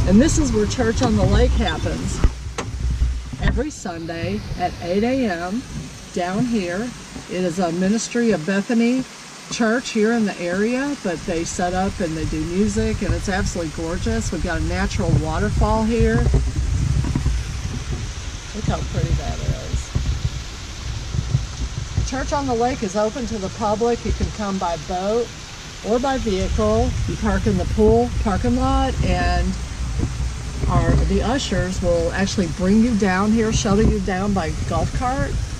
And this is where Church on the Lake happens every Sunday at 8 a.m. down here. It is a ministry of Bethany church here in the area, but they set up and they do music, and it's absolutely gorgeous. We've got a natural waterfall here. Look how pretty that is. Church on the Lake is open to the public. You can come by boat or by vehicle. You park in the pool parking lot, and the ushers will actually bring you down here, shuttle you down by golf cart.